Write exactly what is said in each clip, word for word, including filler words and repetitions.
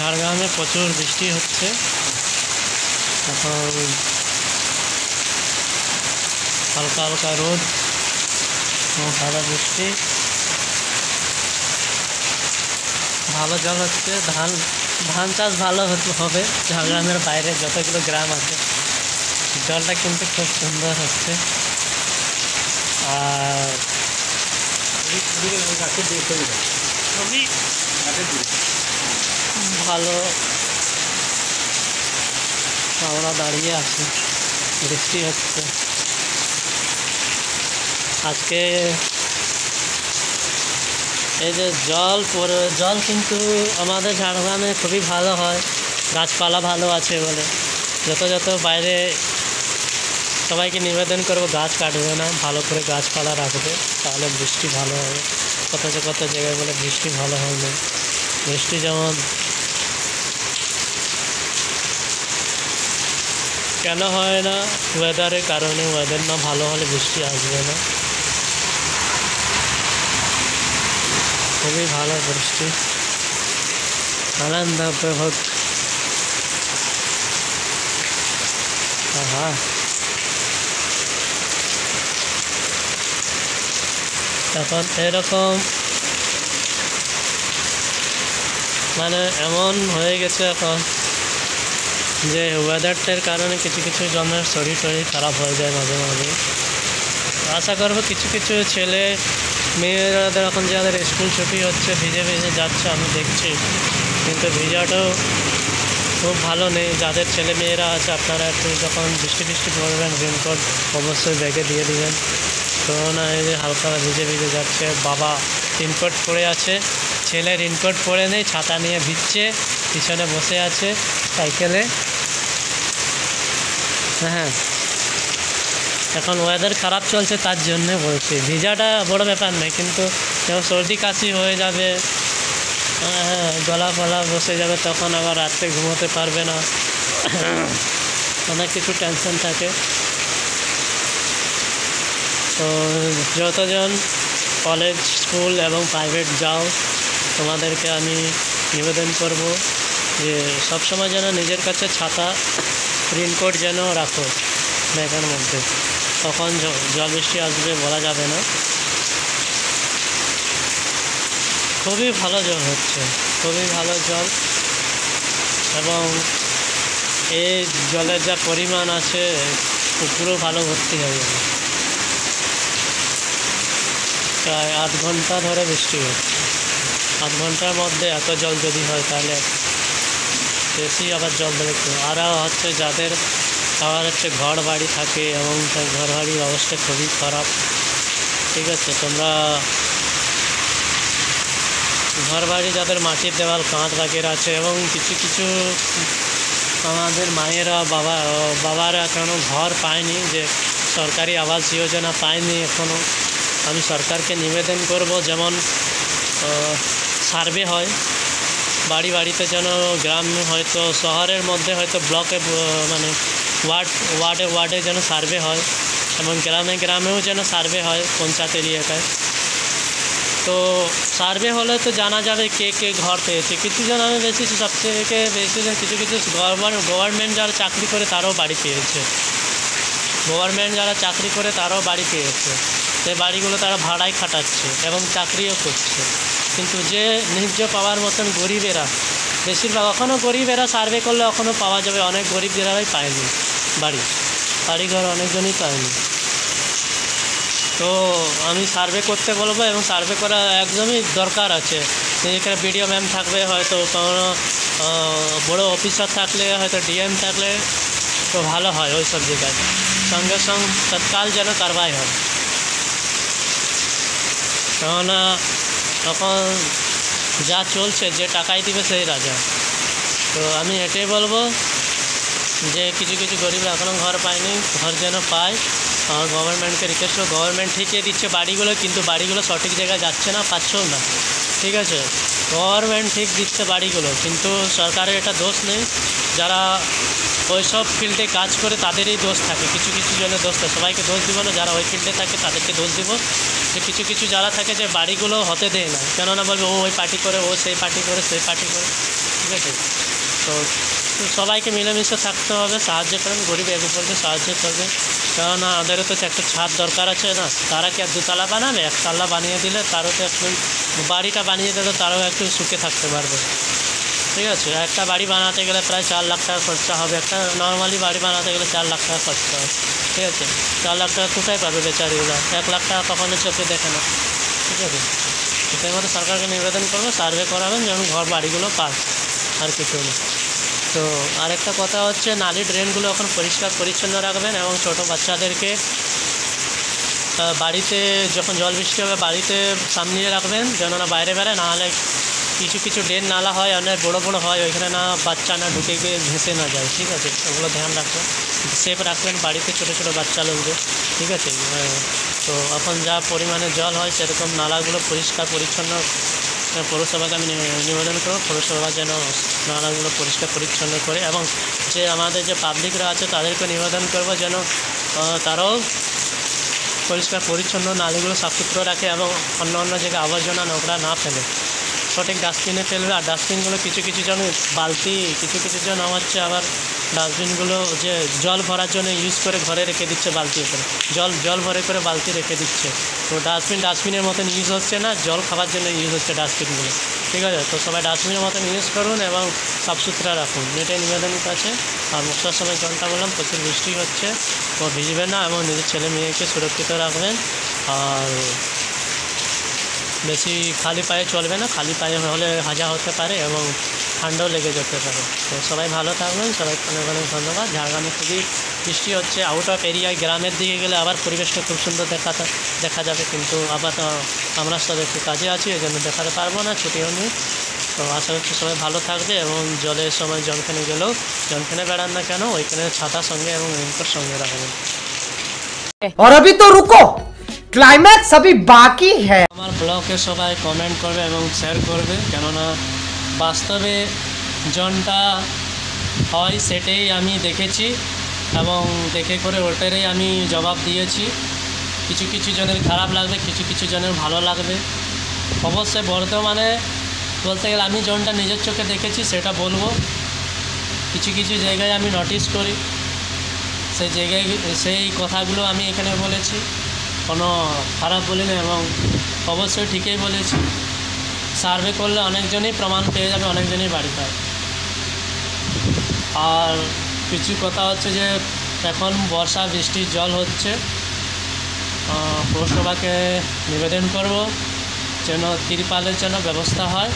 ঝাড়গ্রামে প্রচুর বৃষ্টি হচ্ছে এখন, হালকা হালকা রোদ এবং ভালো বৃষ্টি, ভালো জল হচ্ছে। ধান ধান চাষ ভালো হবে। ঝাড়গ্রামের বাইরে যতগুলো গ্রাম আছে জলটা কিন্তু খুব সুন্দর হচ্ছে। আর খুবই ভালো, আমরা দাঁড়িয়ে আছি, বৃষ্টি হচ্ছে। আজকে এই যে জল পরে, জল কিন্তু আমাদের ঝাড়গ্রামে খুবই ভালো হয়, গাছপালা ভালো আছে বলে। যত যত বাইরে সবাইকে নিবেদন করবো গাছ কাটবে না, ভালো করে গাছপালা রাখবে, তাহলে বৃষ্টি ভালো হবে। কত যে কত জায়গায় বলে বৃষ্টি ভালো হয় না। বৃষ্টি যেমন কেন হয় না, ওয়েদারের কারণে। ওয়েদার না ভালো হলে বৃষ্টি আসবে না। খুবই ভালো বৃষ্টি, আনন্দ উপভোগ। হ্যাঁ, এখন এরকম মানে এমন হয়ে গেছে এখন যে ওয়েদারটার কারণে কিছু কিছু জনের শরীর টরীর খারাপ হয়ে যায় মাঝে মাঝে। আশা করবো কিছু কিছু ছেলে মেয়েরাদের এখন যাদের স্কুল ছুটি হচ্ছে ভিজে ভিজে যাচ্ছে, আমি দেখছি, কিন্তু ভিজাটাও খুব ভালো নেই। যাদের ছেলে মেয়েরা আছে আপনারা একটু যখন বৃষ্টি বৃষ্টি পড়বেন রেনকোট অবশ্যই ব্যাগে দিয়ে দিবেন। তো না, এই যে হালকা ভিজে ভিজে যাচ্ছে, বাবা রেনকোট পরে আছে, ছেলে রেনকোট পরে নেই, ছাতা নিয়ে ভিজছে, পিছনে বসে আছে সাইকেলে। হ্যাঁ, এখন ওয়েদার খারাপ চলছে তার জন্যে বলছি, ভিজাটা বড় ব্যাপার নেই, কিন্তু যখন সর্দি কাশি হয়ে যাবে, হ্যাঁ গলা ফলা বসে যাবে, তখন আবার রাত্রে ঘুমোতে পারবে না, অনেক কিছু টেনশন থাকে। তো যতজন কলেজ স্কুল এবং প্রাইভেট যাও, তোমাদেরকে আমি নিবেদন করব যে সবসময় যেন নিজের কাছে ছাতা রেনকোট যেন রাখো ব্যাগের মধ্যে, তখন জল বৃষ্টি আসবে বলা যাবে না। খুবই ভালো জল হচ্ছে, খুবই ভালো জল, এবং এই জলের যা পরিমাণ আছে পুকুরও ভালো ভর্তি হয়ে যাবে। প্রায় আধ ঘন্টা ধরে বৃষ্টি হচ্ছে, আধ ঘন্টার মধ্যে এত জল যদি হয় তাহলে বেশি আবার জল দেবে। আর হচ্ছে যাদের আবার হচ্ছে ঘর বাড়ি থাকে এবং ঘর বাড়ির অবস্থা খুবই খারাপ, ঠিক আছে, তোমরা ঘর বাড়ি যাদের মাটির দেওয়াল কাঁচ বাগের আছে, এবং কিছু কিছু আমাদের মায়েরা বাবা বাবারা এখনও ঘর পায়নি, যে সরকারি আবাস যোজনা পায়নি এখনও, আমি সরকারকে নিবেদন করব যেমন সার্ভে হয় বাড়ি বাড়িতে, যেন গ্রামে হয়তো শহরের মধ্যে হয়তো ব্লকে মানে ওয়ার্ড ওয়ার্ডে ওয়ার্ডে যেন সার্ভে হয়, এবং গ্রামে গ্রামেও যেন সার্ভে হয় পঞ্চায়েত এরিয়াটায়। তো সার্ভে হলে তো জানা যাবে কে কে ঘর পেয়েছে। কিছু জন আমি বেশি সবথেকে বেশি কিছু কিছু গভর্নমেন্ট গভর্নমেন্ট যারা চাকরি করে তারাও বাড়ি পেয়েছে, গভর্নমেন্ট যারা চাকরি করে তারাও বাড়ি পেয়েছে, সেই বাড়িগুলো তারা ভাড়ায় খাটাচ্ছে এবং চাকরিও করছে। কিন্তু যে ন্যায্য পাওয়ার মতন গরিবেরা, বেশিরভাগ এখনও গরিবেরা সার্ভে করলে এখনও পাওয়া যাবে, অনেক গরিব যারাই পায়নি বাড়ি বাড়িঘর, অনেকজনই পায়নি। তো আমি সার্ভে করতে বলবো, এবং সার্ভে করা একদমই দরকার আছে। এখানে বিডিও ম্যাম থাকবে, হয়তো কোনো বড়ো অফিসার থাকলে, হয়তো ডিএম থাকলে তো ভালো হয় ওই সব জায়গায়, সঙ্গে সঙ্গে তৎকাল যেন কারবাই হয়, কেননা তখন যা চলছে যে টাকাই দিবে সেই রাজা। তো আমি এটাই বলবো যে কিছু কিছু গরিবরা এখনও ঘর পায়নি, ঘর যেন পায়। আর গভর্নমেন্টকে রিকোয়েস্ট করবো, গভর্নমেন্ট ঠিকই দিচ্ছে বাড়িগুলো, কিন্তু বাড়িগুলো সঠিক জায়গায় যাচ্ছে না, পাচ্ছেও না, ঠিক আছে। গভর্নমেন্ট ঠিক দিচ্ছে বাড়িগুলো, কিন্তু সরকারের এটা দোষ নেই, যারা ওই সব ফিল্ডে কাজ করে তাদেরই দোষ থাকে, কিছু কিছু জনের দোষ থাকে, সবাইকে দোষ দিব না, যারা ওই ফিল্ডে থাকে তাদেরকে দোষ দিব। যে কিছু কিছু যারা থাকে যে বাড়িগুলো হতে দেয় না, কেননা বলবে ও ওই পার্টি করে, ও সেই পার্টি করে, সেই পার্টি করে, ঠিক আছে। তো সবাইকে মিলেমিশে থাকতে হবে, সাহায্য করবেন, গরিব এক উপরকে সাহায্য করবে, কেননা আমাদেরও তো একটা ছাদ দরকার আছে না। তারা কি আর দুতলা বানাবে? একতলা বানিয়ে দিলে তারও তো একটু, বাড়িটা বানিয়ে দিলে তারাও একটু সুখে থাকতে পারবে, ঠিক আছে। একটা বাড়ি বানাতে গেলে প্রায় চার লাখ টাকা খরচা হবে, একটা নর্মালি বাড়ি বানাতে গেলে চার লাখ টাকা খরচা হবে, ঠিক আছে। চার লাখ টাকা কোথায় পাবে বেচারিরা? এক লাখ টাকা কখনো চোখে দেখে না, ঠিক আছে। সেই মতো সরকারকে নিবেদন করবো সার্ভে করাবেন যেন ঘর বাড়িগুলো পায়, আর কিছু না। তো আরেকটা কথা হচ্ছে নালী ড্রেনগুলো এখন পরিষ্কার পরিচ্ছন্ন রাখবেন এবং ছোটো বাচ্চাদেরকে বাড়িতে যখন জল বৃষ্টি হবে বাড়িতে সামলিয়ে রাখবেন যেন না বাইরে বেড়ায়, নাহলে কিছু কিছু ড্রেন নালা হয় অনেক বড়ো বড়ো হয়, ওইখানে না বাচ্চা না ঢুকে গিয়ে ভেসে না যায়, ঠিক আছে। ওগুলো ধ্যান রাখবেন, সেফ রাখবেন বাড়িতে ছোটো ছোটো বাচ্চা লোকদের, ঠিক আছে। তো এখন যা পরিমাণে জল হয় সেরকম নালাগুলো পরিষ্কার পরিচ্ছন্ন পৌরসভাকে আমি নিবেদন করবো, পৌরসভা যেন নালাগুলো পরিষ্কার পরিচ্ছন্ন করে, এবং যে আমাদের যে পাবলিকরা আছে তাদেরকে নিবেদন করবো যেন তারাও পরিষ্কার পরিচ্ছন্ন নালীগুলো সাফসুতরো রাখে এবং অন্য অন্য জায়গায় আবর্জনা নোংরা না ফেলে, সঠিক ডাস্টবিনে ফেলবে। আর ডাস্টবিনগুলো কিছু কিছু জন বালতি, কিছু কিছু জন হচ্ছে আবার ডাস্টবিনগুলো যে জল ভরার জন্য ইউজ করে ঘরে রেখে দিচ্ছে, বালতি করে জল জল ভরে করে বালতি রেখে দিচ্ছে। তো ডাস্টবিন ডাস্টবিনের মতন ইউজ হচ্ছে না, জল খাবার জন্য ইউজ হচ্ছে ডাস্টবিনগুলো, ঠিক আছে। তো সবাই ডাস্টবিনের মতন ইউজ করুন এবং সাফসুতরা রাখুন, এটাই নিবেদন আছে। আর বর্ষার সময় জলটা বললাম প্রচুর বৃষ্টি হচ্ছে, তো ভিজবে না এবং নিজের ছেলে মেয়েকে সুরক্ষিত রাখবেন। আর বেশি খালি পায়ে চলবে না, খালি পায়ে হলে হাজা হতে পারে এবং ঠান্ডাও লেগে যেতে পারে। তো সবাই ভালো থাকবেন, সবাইকে অনেক অনেক ধন্যবাদ। ঝাড়গ্রামে খুবই বৃষ্টি হচ্ছে, আউট অফ এরিয়ায় গ্রামের দিকে গেলে আবার পরিবেশটা খুব সুন্দর দেখা দেখা যাবে, কিন্তু আবার আমরা সব একটু কাজে আছি, এই জন্য দেখাতে পারবো না, ছুটিও নেই। তো আশা করছি সবাই ভালো থাকবে এবং জলের সময় জলখানে গেলেও জলখানে বেড়ান না কেন ওইখানে ছাতার সঙ্গে এবং রেনকোট সঙ্গে রাখবেন। और अभी तो रुको, ক্লাইম্যাক্স अभी বাকি है। আমার ব্লগে সবাই কমেন্ট করবে এবং শেয়ার করবে, কেননা বাস্তবে জনটা হয় সেটাই আমি দেখেছি এবং দেখে করে ওটারই আমি জবাব দিয়েছি। কিছু কিছু জনের খারাপ লাগবে, কিছু কিছু জনের ভালো লাগবে। অবশ্যই বর্তমানে বলতে গেলে আমি জনটা নিজের চোখে দেখেছি সেটা বলবো। কিছু কিছু জায়গায় আমি নোটিস করি, সেই জায়গায় সেই কথাগুলো আমি এখানে বলেছি, কোনো খারাপ বলিনি এবং অবশ্যই ঠিকই বলেছি। সার্ভে করলে অনেকজনই প্রমাণ পেয়ে যাবে, অনেকজনই বাড়ি পায়। আর কিছু কথা হচ্ছে যে এখন বর্ষা বৃষ্টির জল হচ্ছে, পৌরসভাকে নিবেদন করব যেন তিরপালের জন্য ব্যবস্থা হয়।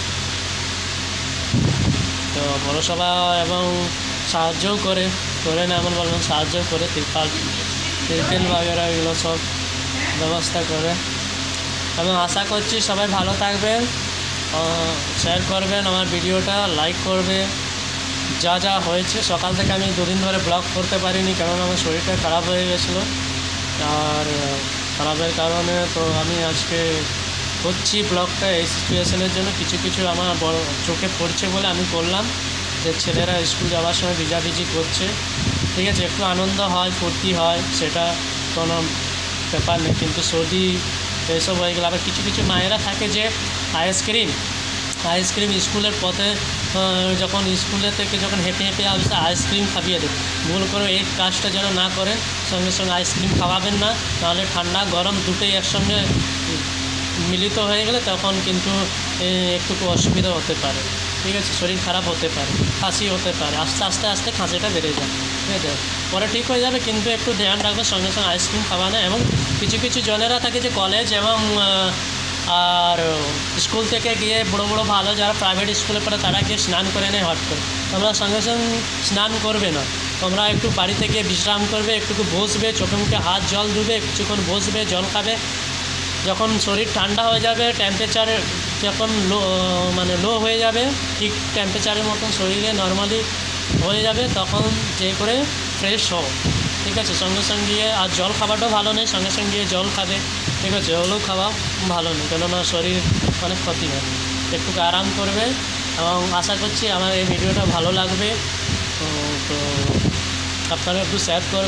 তো পৌরসভা এবং সাহায্যও করে করে না এমন বলবেন, সাহায্য করে তিরপাল তিরপেল বাগেরা এগুলো সব ব্যবস্থা করে। এবং আশা করছি সবাই ভালো থাকবেন, শেয়ার করবেন আমার ভিডিওটা, লাইক করবে। যা যা হয়েছে সকাল থেকে আমি দুদিন ধরে ব্লগ করতে পারিনি, কারণ আমার শরীরটা খারাপ হয়ে গেছিলো। আর খারাপের কারণে তো আমি আজকে করছি ব্লগটা এই সিচুয়েশনের জন্য। কিছু কিছু আমার বড় চোখে পড়ছে বলে আমি করলাম, যে ছেলেরা স্কুল যাওয়ার সময় ভিজাভিজি করছে, ঠিক আছে, একটু আনন্দ হয়, ফুর্তি হয়, সেটা কোনো ব্যাপার নেই। কিন্তু সর্দি এইসব হয়ে গেলে আবার কিছু কিছু মায়েরা থাকে যে আইসক্রিম আইসক্রিম স্কুলের পথে যখন স্কুলে থেকে যখন হেঁটে হেঁটে আসছে আইসক্রিম খাইয়ে দেবে। ভুল করে এই কাজটা যেন না করে, সঙ্গে সঙ্গে আইসক্রিম খাওয়াবেন না, নাহলে ঠান্ডা গরম দুটোই একসঙ্গে মিলিত হয়ে গেলে তখন কিন্তু একটু অসুবিধা হতে পারে, ঠিক আছে, শরীর খারাপ হতে পারে, কাশি হতে পারে, আস্তে আস্তে আস্তে খাঁচিটা বেড়ে যায়, ঠিক আছে, পরে ঠিক হয়ে যাবে। কিন্তু একটু ধ্যান রাখবে, সঙ্গে সঙ্গে আইসক্রিম খাওয়ানো। এবং কিছু কিছু জনেরা থাকে যে কলেজ এবং আর স্কুল থেকে গিয়ে বড়ো বড়ো ভালো যারা প্রাইভেট স্কুলে পড়ে তারা গিয়ে স্নান করে নেয় হট করে। তোমরা সঙ্গে সঙ্গে স্নান করবে না, তোমরা একটু বাড়িতে গিয়ে বিশ্রাম করবে, একটু বসবে, চোখে মুখে হাত জল ধুবে, কিছুক্ষণ বসবে, জল খাবে। যখন শরীর ঠান্ডা হয়ে যাবে, টেম্পারেচার যখন লো মানে লো হয়ে যাবে, ঠিক টেম্পারেচারের মতন শরীরে নর্মালি হয়ে যাবে, তখন যে করে ফ্রেশ হও, ঠিক আছে। সঙ্গে সঙ্গে গিয়ে আর জল খাওয়াটাও ভালো নেই, সঙ্গে সঙ্গে গিয়ে জল খাবে, ঠিক আছে, জলও খাওয়া ভালো নেই, কেননা শরীর অনেক ক্ষতি হয়। একটু আরাম করবে এবং আশা করছি আমার এই ভিডিওটা ভালো লাগবে। তো আপনারা একটু শেয়ার করবেন।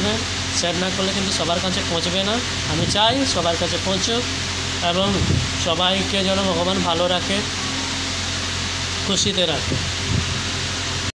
শেয়ার না করলে কিন্তু সবার কাছে পৌঁছবে না। আমি চাই সবার কাছে পৌঁছুক এবং সবাইকে যেন ভগবান ভালো রাখে, খুশিতে রাখে।